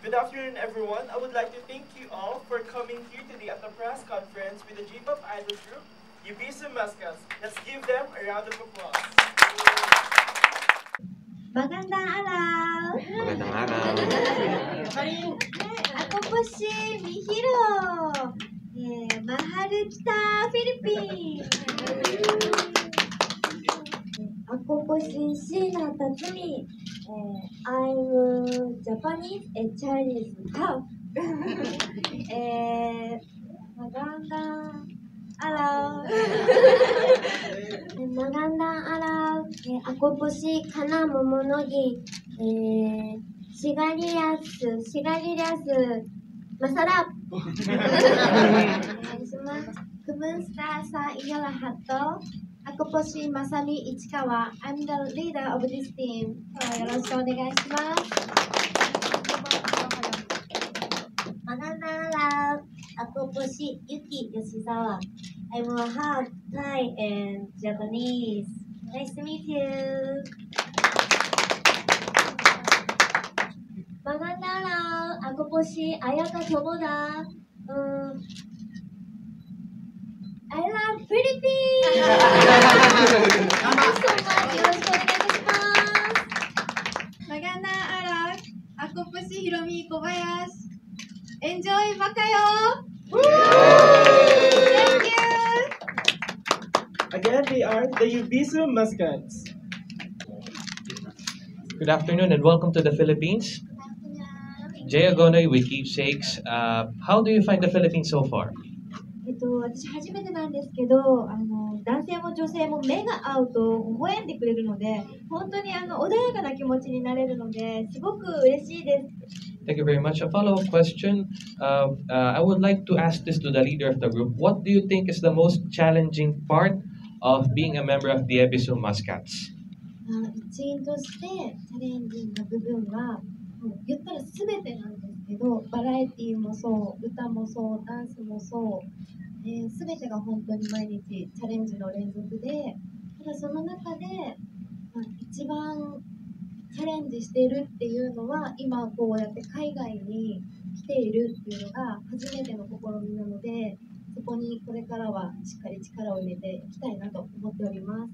Good afternoon, everyone. I would like to thank you all for coming here today at the press conference with the J-pop idol group, Eubissum Muscats. Let's give them a round of applause. Magandang araw! Magandang araw. Ako po si Mihiro. Mahal kita, Philippines! Ako po si Shina Tatsumi. I'm Japanese and Chinese half. Magandang araw. Magandang araw. Ako po si Kana Momonogi. Sigarias Masarap. Kumusta sa inyo lahat to? Ako po si Masami Ichikawa. I'm the leader of this team. Yoroshiku onegaishimasu. Magandang araw. Ako po si Yuki Yoshizawa. I'm a half Thai and Japanese. Nice to meet you. Magandang araw. Ako po si Ayaka Tomoda. I love Philippines! Thank you so much. よろしくお願いいたします。 Magandang araw. Ako po si Hiromi Kobayashi. Enjoy Bakayo! Thank you! Again, they are the Eubissum Muscats. Good afternoon and welcome to the Philippines. Jay Agonoy with Keepsakes. How do you find the Philippines so far? 私初めてなんですけど、男性も女性も目が合うと微笑んでくれるので、本当に穏やかな気持ちになれるので、すごく嬉しいです。 Thank you very much. A follow-up question. I would like to ask this to the leader of the group. What do you think is the most challenging part of being a member of the Eubissum Muscats? 一員としてチャレンジングな部分は、言ったら全てなんですけど、バラエティもそう、歌もそう、ダンスもそう、全てが本当に毎日チャレンジの連続で、ただその中で、一番チャレンジしているっていうのは、今こうやって海外に来ているっていうのが初めての試みなので、そこにこれからはしっかり力を入れていきたいなと思っております。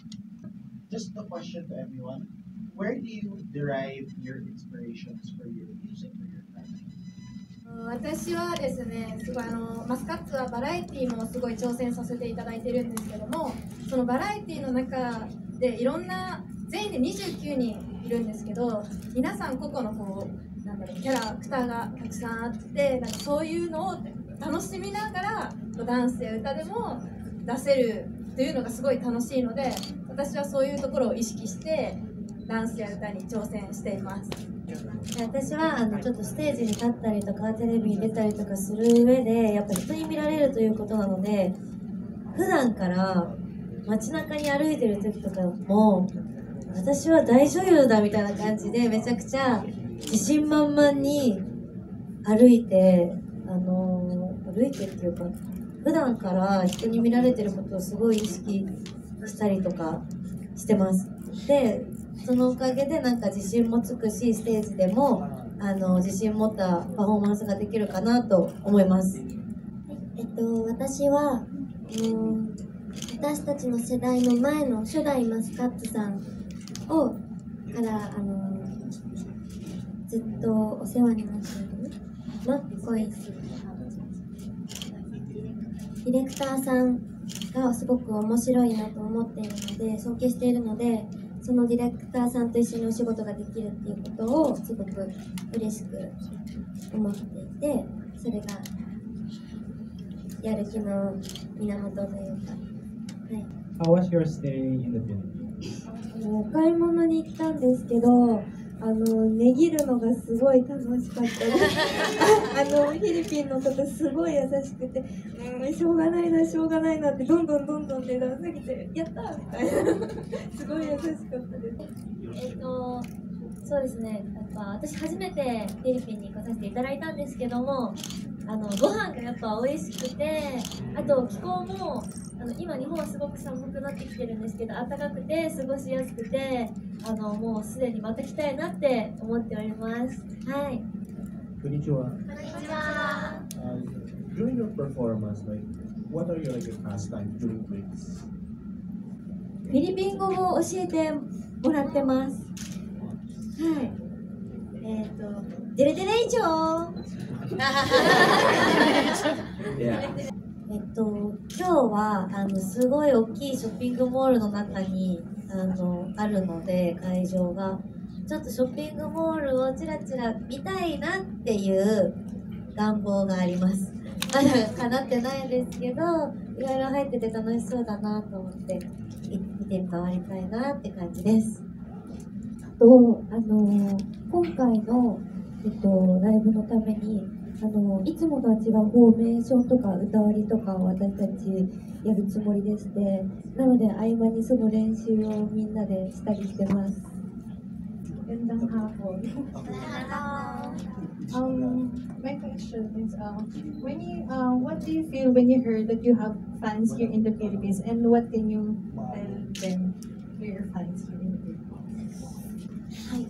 Just a question to everyone. Where do you derive your inspirations for your music, for your family? 私はですね、すごいマスカッツはバラエティもすごい挑戦させていただいてるんですけども、そのバラエティの中でいろんな全員で29人いるんですけど、皆さん個々のこうなんだろうキャラクターがたくさんあって、なんかそういうのを楽しみながらダンスや歌でも出せるというのがすごい楽しいので、私はそういうところを意識してダンスや歌に挑戦しています。 私はちょっとステージに立ったりとかテレビに出たりとかする上でやっぱり人に見られるということなので、普段から街中に歩いてる時とかも私は大女優だみたいな感じでめちゃくちゃ自信満々に歩いてっていうか普段から人に見られてることをすごい意識したりとかしてます。でそのおかげでなんか自信もつくし、ステージでも自信持ったパフォーマンスができるかなと思います。私は私たちの世代の前の初代マスカッツさんからずっとお世話になっているマッコイディレクターさんがすごく面白いなと思っているので、尊敬しているので、そのディレクターさんと一緒にお仕事ができるっていうことをすごく嬉しく思っていて、それがやる気の源というか、はい。 How was your stay in the Philippines? お買い物に行ったんですけど、値切るのがすごい楽しかったです。フィリピンの方すごい優しくて、しょうがないなってどんどん値段下げてやったみたいなすごい優しかったです。そうですね、やっぱ私初めてフィリピンに来させていただいたんですけども、ご飯がやっぱ美味しくて、あと気候も今日本はすごく寒くなってきてるんですけど、暖かくて過ごしやすくて、もうすでにまた来たいなって思っております。はい。 Konnichiwa. During your performance, like, what are your pastimes during breaks? フィリピン語を教えてもらってます。はい。デレデレ以上。今日はすごい大きいショッピングモールの中にあるので、会場がちょっとショッピングモールをちらちら見たいなっていう願望があります。まだ叶ってないですけど、いろいろ入ってて楽しそうだなと思って見て回りたいなって感じです。今回の、ライブのためにいつもとは違うフォーメーションとか歌割りとかを私たちやるつもりでして、なので合間にその練習をみんなでしたりしてます。 My question is, what do you feel when you heard that you have fans here in the Philippines, and what can you tell them to your fans here in the Philippines? はい、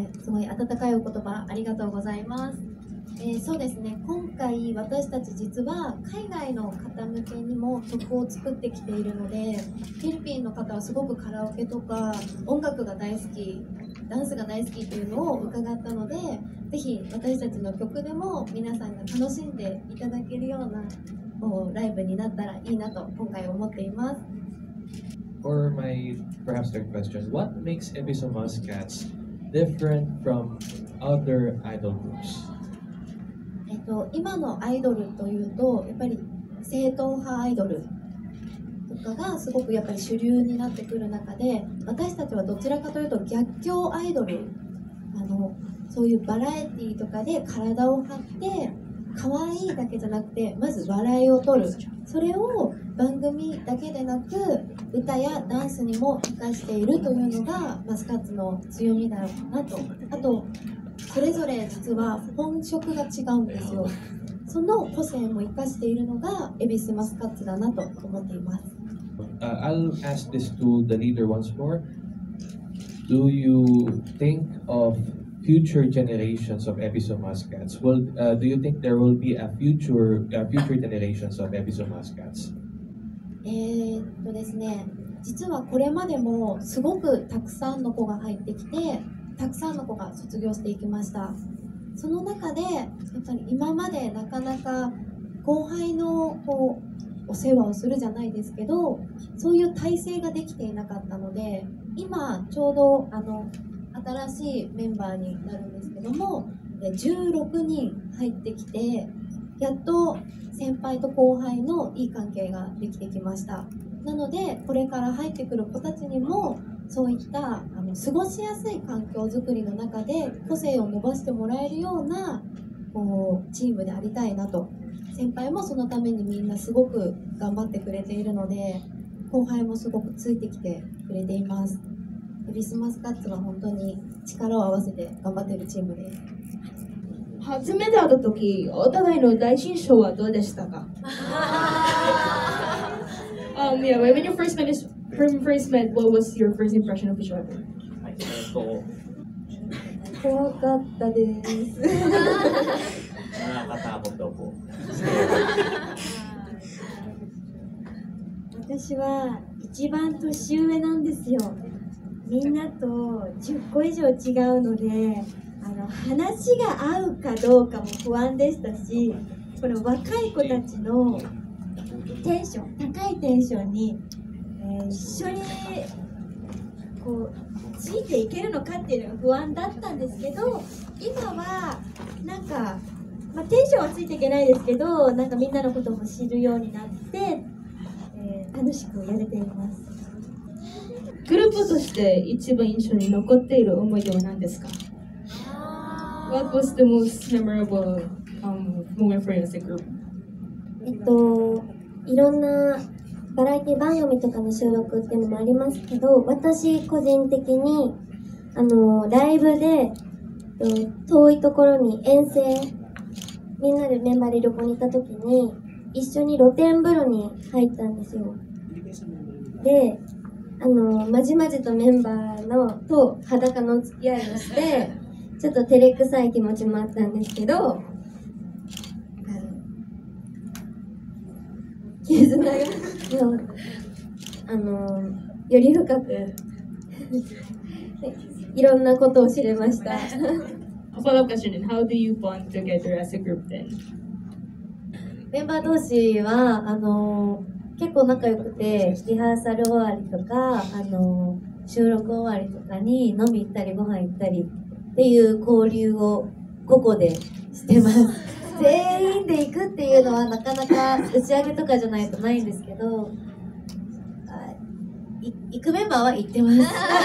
すごい温かいお言葉ありがとうございます。そうですね、今回私たち実は海外の方向けにも曲を作ってきているので、フィリピンの方はすごくカラオケとか音楽が大好き、ダンスが大好きっていうのを伺ったので、ぜひ私たちの曲でも皆さんが楽しんでいただけるようなライブになったらいいなと今回思っています。 For my perhaps third question, what makes Ebisu Muscats different from other idol groups? 今のアイドルというとやっぱり正統派アイドルとかがすごくやっぱり主流になってくる中で、私たちはどちらかというと逆境アイドル、そういうバラエティとかで体を張って可愛いだけじゃなくてまず笑いを取る、それを番組だけでなく歌やダンスにも生かしているというのがマスカッツの強みだろうなと。あとそれぞれ実は本職が違うんですよ。その個性も生かしているのが恵比寿マスカッツだなと思っています。 I'll ask this to the leader once more. Do you think of future generations of Ebisu Muscats? Do you think there will be a future generations of Ebisu Muscats? ですね、実はこれまでもすごくたくさんの子が入ってきて、たくさんの子が卒業していきました。その中でやっぱり今までなかなか後輩のお世話をするじゃないですけど、そういう体制ができていなかったので、今ちょうど新しいメンバーになるんですけども、16人入ってきて、やっと先輩と後輩のいい関係ができてきました。なのでこれから入ってくる子たちにもそういった過ごしやすい環境づくりの中で個性を伸ばしてもらえるようなチームでありたいなと。先輩もそのためにみんなすごく頑張ってくれているので、後輩もすごくついてきてくれています。エビスマスカッツは本当に力を合わせて頑張っているチームです。 初めて会った時、お互いの第一印象はどうでしたか？Yeah, when you first met, what was your first impression of each other? 怖かったです。私は一番年上なんですよ。みんなと10個以上違うので、話が合うかどうかも不安でしたし、この若い子たちのテンション、高いテンションに、一緒についていけるのかっていうのが不安だったんですけど、今はなんか、テンションはついていけないですけど、なんかみんなのことも知るようになって、楽しくやれています。 グループとして一番印象に残っている思い出は何ですか？ What was the most memorable moment for you as a group? いろんなバラエティ番組とかの収録っていうのもありますけど、私個人的にライブで遠いところに遠征、みんなでメンバーで旅行に行った時に一緒に露天風呂に入ったんですよ。で、まじまじとメンバーと裸の付き合いをして、 ちょっと照れくさい気持ちもあったんですけど、絆がより深くいろんなことを知れました。 A follow-up question: How do you bond together as a group then? メンバー同士は結構仲良くて、リハーサル終わりとか収録終わりとかに飲み行ったりご飯行ったりっていう交流を個々でしてます。全員で行くっていうのはなかなか打ち上げとかじゃないとないんですけど、行くメンバーは行ってます。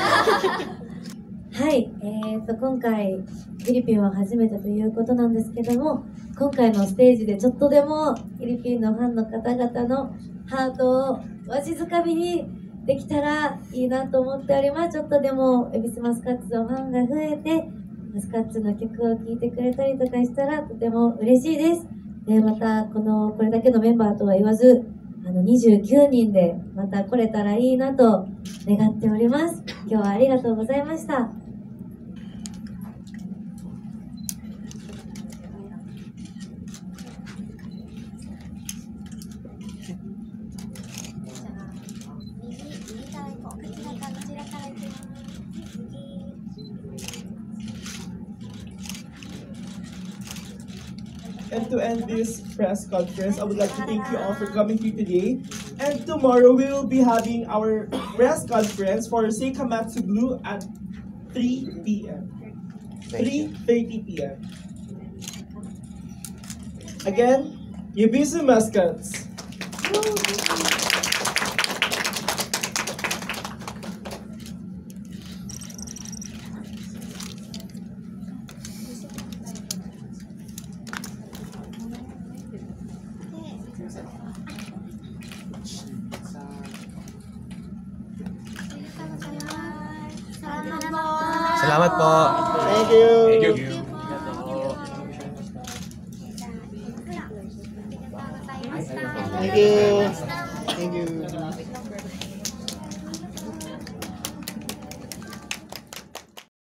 はい、今回フィリピンは初めてということなんですけども、今回のステージでちょっとでもフィリピンのファンの方々のハートをわしづかみにできたらいいなと思っております。ちょっとでも恵比寿マスカッツのファンが増えて、マスカッツの曲を聴いてくれたりとかしたらとても嬉しいです。で、またこれだけのメンバーとは言わず、29人でまた来れたらいいなと願っております。今日はありがとうございました。 And to end this press conference, I would like to thank you all for coming here today. And tomorrow we will be having our press conference for Seikamatsu Blue at 3 p.m. 3:30 p.m. Again, Yubisu Mascots. Salamat po. Thank you. Thank you. Thank you. Thank you.